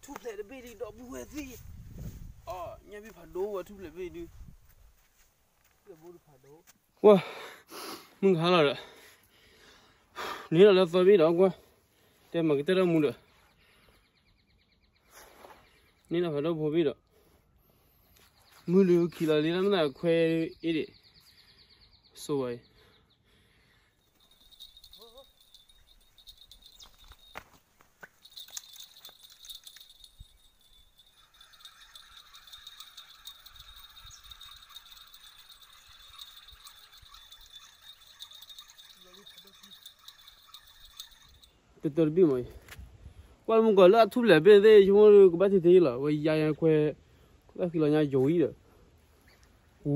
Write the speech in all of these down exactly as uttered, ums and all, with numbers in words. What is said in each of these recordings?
thu lại để về đi đó bùa gì ờ nhà bị phản đồ và thu lại về đi wow mừng khá là nếu là tôi biết đó quá thế mà cái tết đó mua được nên là phải đâu phổ biết được mưa lũ khi là đi làm nào khoe ít đi số vậy từ từ biết mày qua một cái là thu lại bên đây chúng tôi có bắt thì thấy là vậy dài khoe là khi là nhà dối được u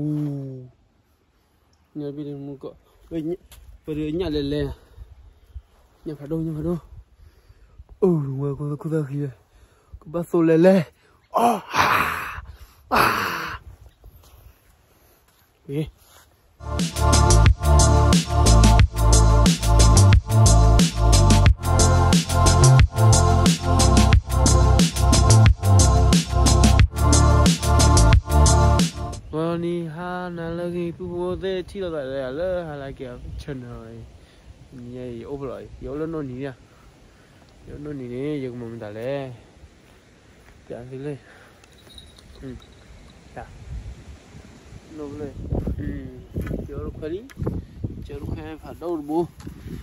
nhà bên đây một cái vậy vậy nhà lẻ lẻ nhà phải đâu nhà phải đâu ừ mà có có ra kia có bắt số lẻ lẻ oh ha à đi na lagi pu de chi lo la la ha la kia chân rồi nhảy ốp rồi yếu lên nó nỉ à yếu nó nỉ nè giờ mình đã lẽ chả gì lên ừ chả nó lên ừ chờ lúc đi chờ lúc hay phải đâu được bố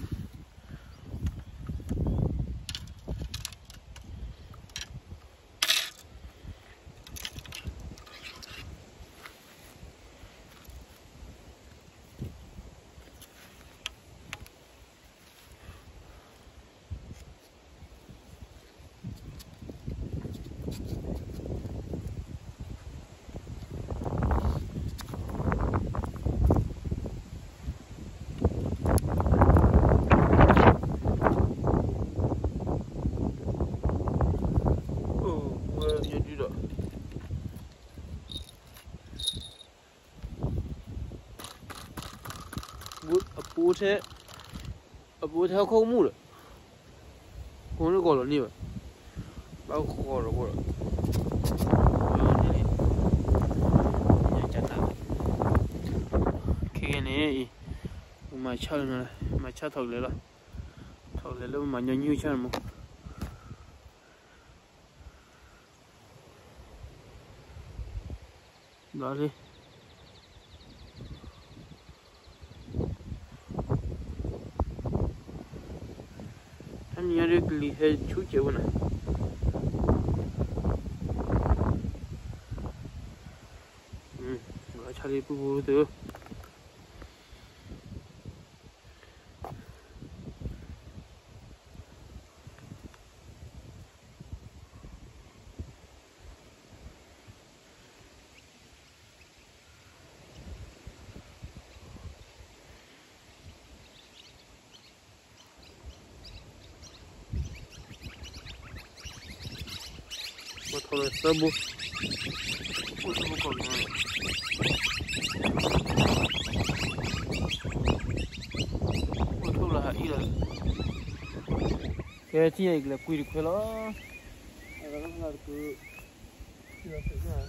bố thế bố theo không mua được không nó gọi là gì vậy bao gọi là gọi là cái này mà chơi này mà chơi thật đấy là thật đấy là mà nhiều nhiều chơi mà đó đi anh nhớ được lý hệ chú chịu này ừ gọi cho đi bù từ mà thôi là sơ bù bù sơ bù còn này bù thôi là ý rồi cái chi này là quy được phải lo cái đó là cứ chưa phải là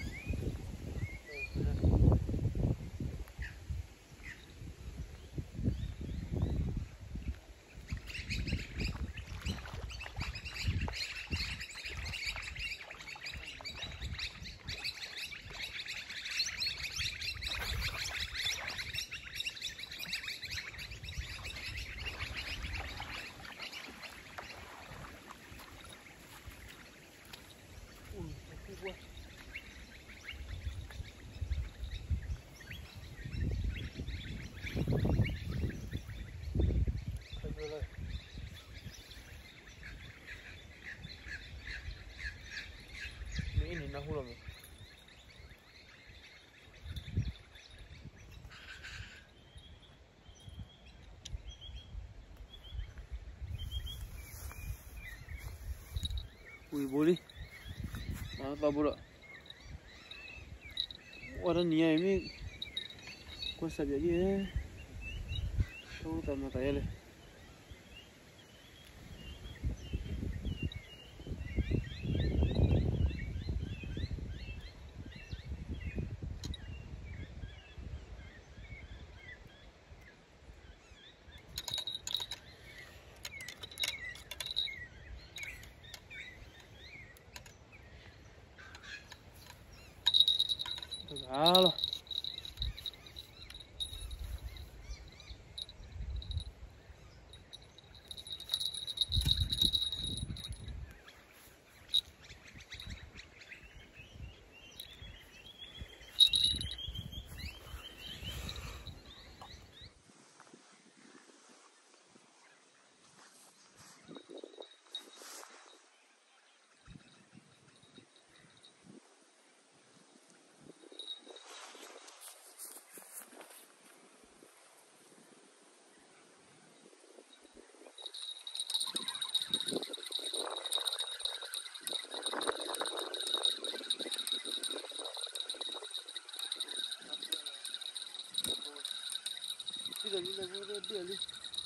ini nak hulam. Ui boleh. Mana tahu pula. Orang ni ini kau saja je. Tahu tak mata ya le. Halo. Đi đi đi đi đi.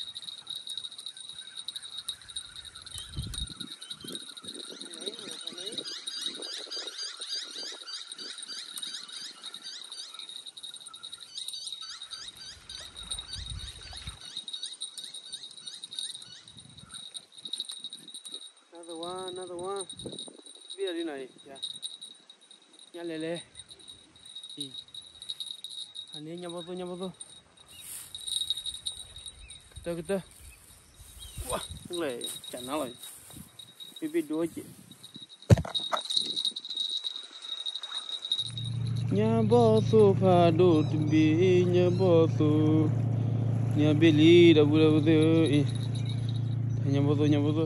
Another one, another one. Đi đi này, yeah. Nhà lele lele. Đi. Anh ấy nhắm vào tôi, nhắm vào tôi. Kita kita. Wah, lele, chana rồi. Pipi đuôi chị. Nhà bò su pha đô timbi, nhà bò su, nhà beli dah boleh betul. Nhà bò su, nhà bò su.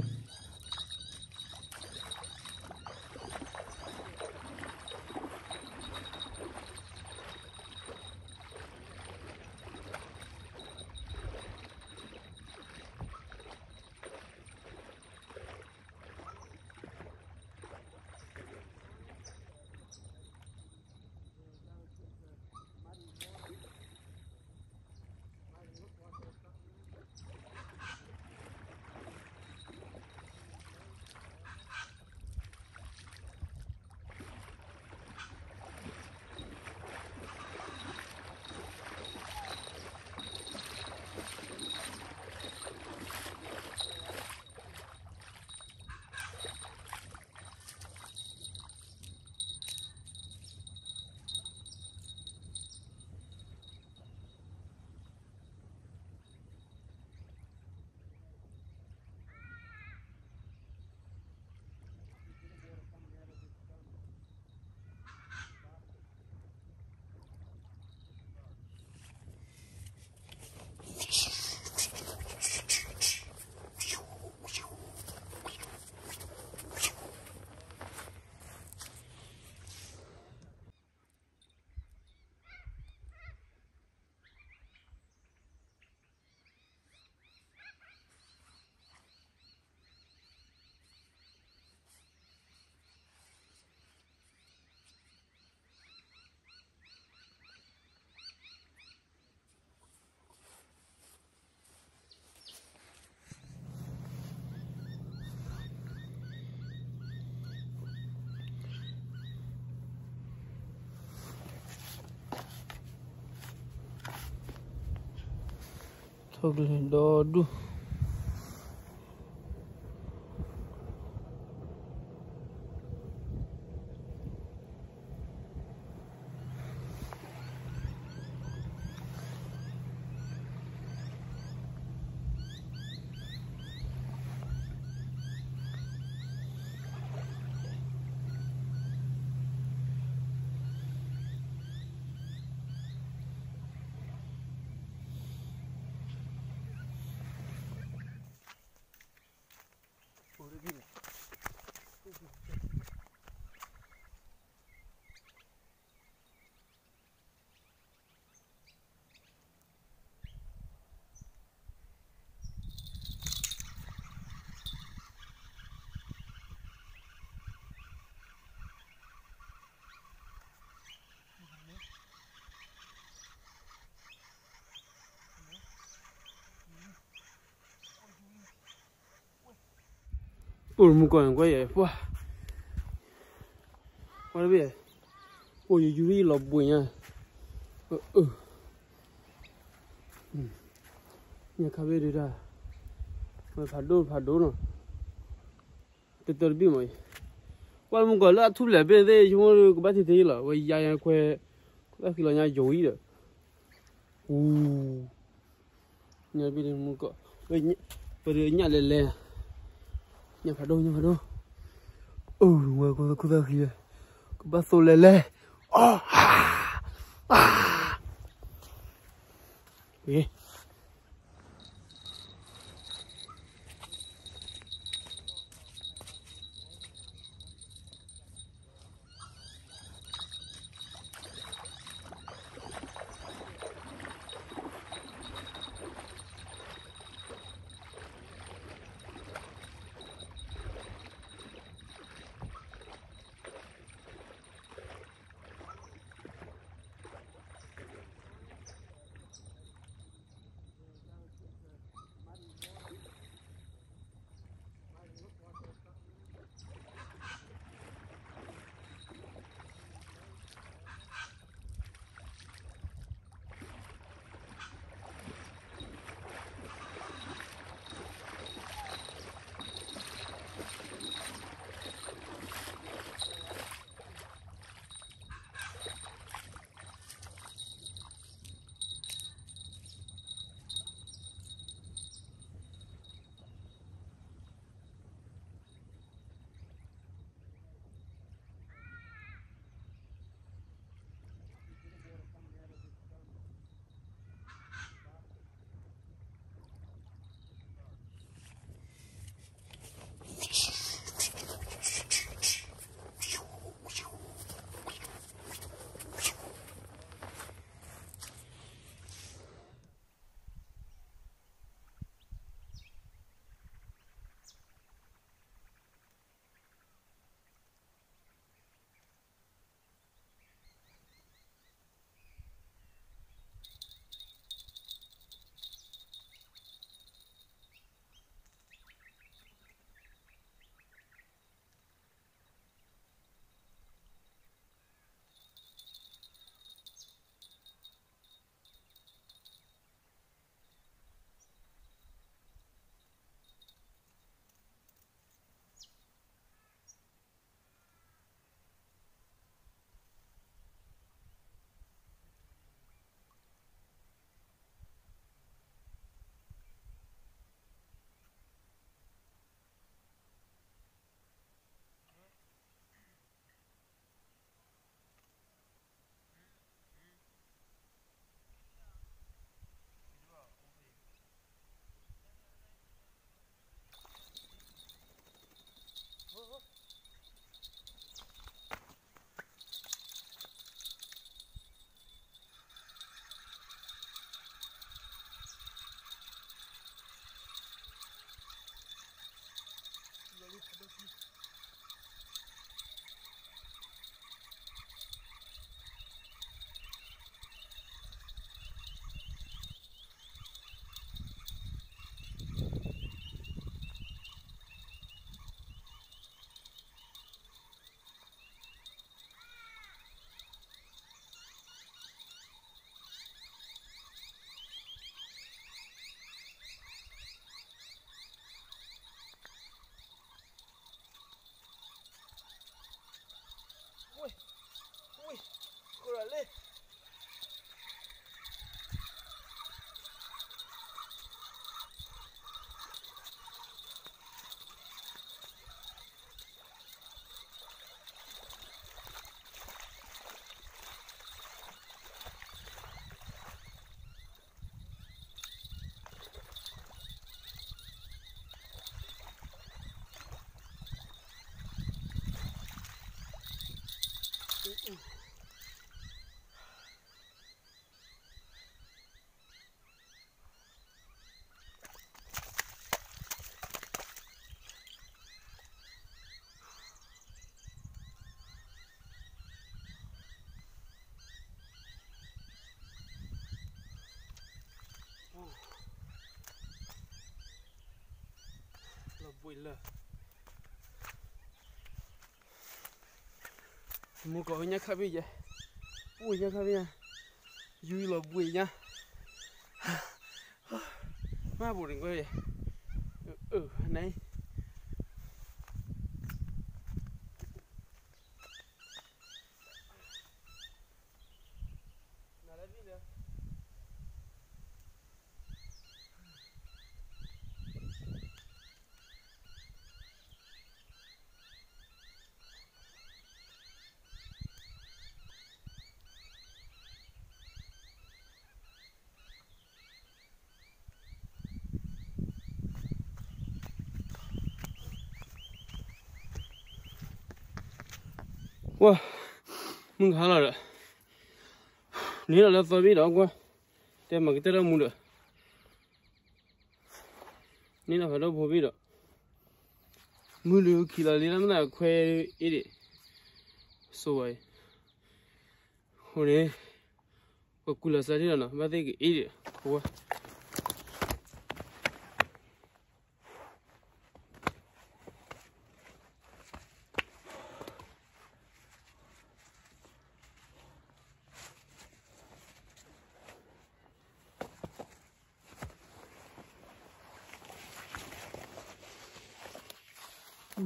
Thôi đồ đu. Ủa một con quay vậy, wow, quay bây giờ, ôi chú đi lọp bụi nha, ừ, ừ, nhà cà phê đi ra, mà phạt đô phạt đô nữa, từ từ bị mày, quay một con là thu lại bên đây chúng nó có bắt thì thế là, vậy dài quay, Đó khi là nhà dối rồi. Ồ. Nhà bên đây mua cọ. Bây giờ bây giờ nhà lẻ lẻ. Nhà phải đâu nhà phải đâu. Ừ, ngoài con con ra kia. Có bát xô lẻ lẻ. Oh, ha. À. Đi. Bụi lờ mua có nhá khá bây giờ bụi nhá khá bây giờ vui là bụi nhá má bụi đừng quay vậy ừ này 哇，门看了了，你那来左边的我，在么个在那木的，你那还到旁边的，木的去了，你那么那快一点，所谓，后来我过了三天了，没得个一点，我。Ui.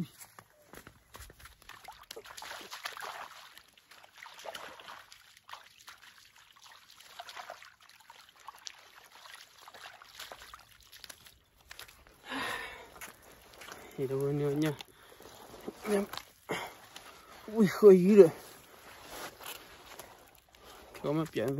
Thì đâu nữa nha. Ui khơi dữ rồi. Có mắt biển đi.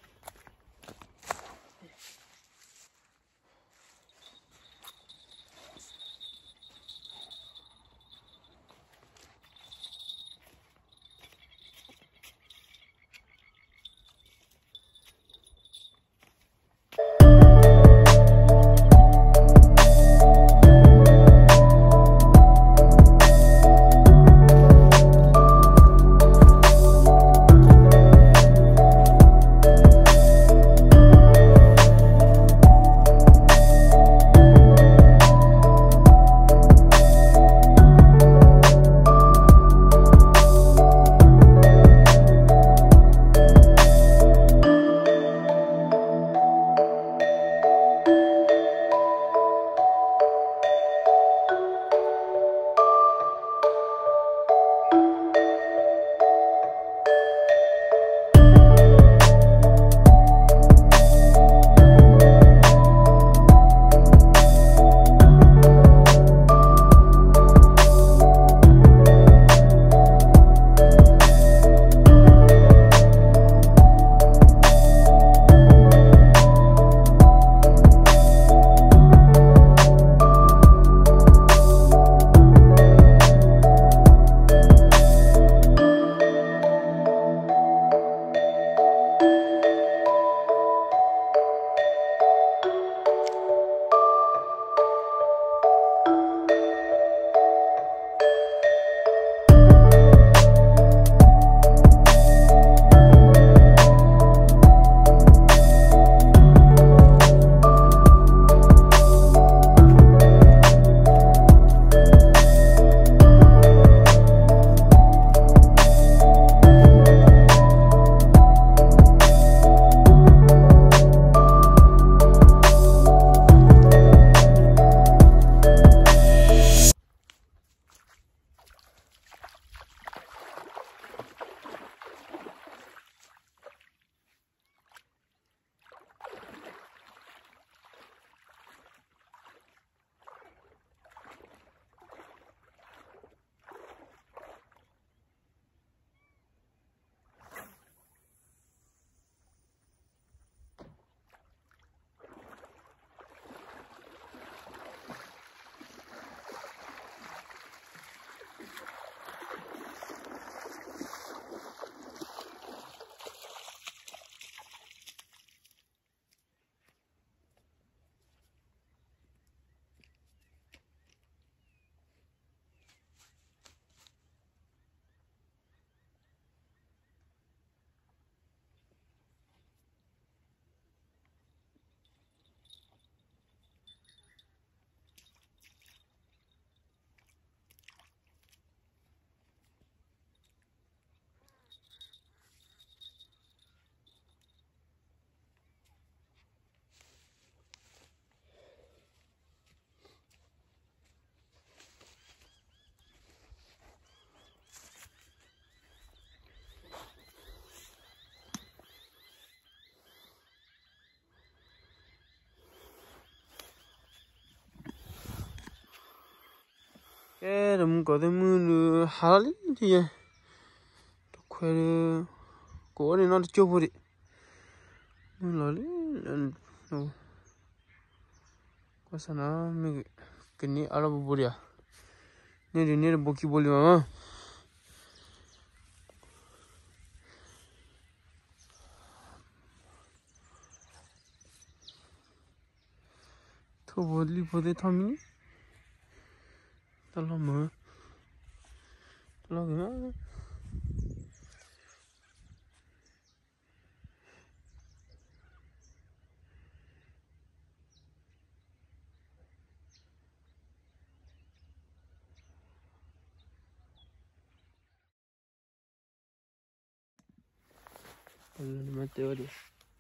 cái đầm có cái mưa nữa hả lý thì khoe cố này nó chưa vô đi mưa là lý nó có sao nó mình cái này ở đâu vô đi à nên thì nên là bốc bồ mà Có vô đi vô đây thăm nhỉ? Tao lo mở, lo cái má. Belum mati ada.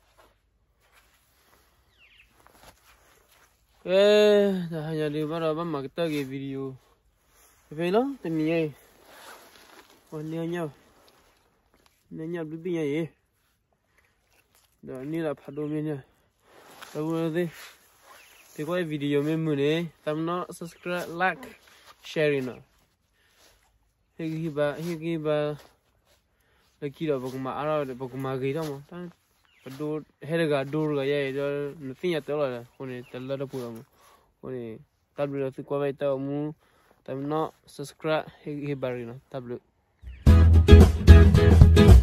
Eh, dah hanya di mana mama kita ke video. Tapi lah, temi eh. Oh ni hanya, ni hanya bibi eh. Dah ni lah padu ni. Tahu ni. Tengok video memu ni, tamno subscribe, like, share ina. Hegi ba, hegi ba. Lagi dah bagus mak arah, bagus mak gaya dah mah. Dor, herga dor gaya, jadi nanti ya tahu lah. Kone telah dah pulang. Kone tablet tu kau baca mu, tapi nak subscribe hegi baru na tablet.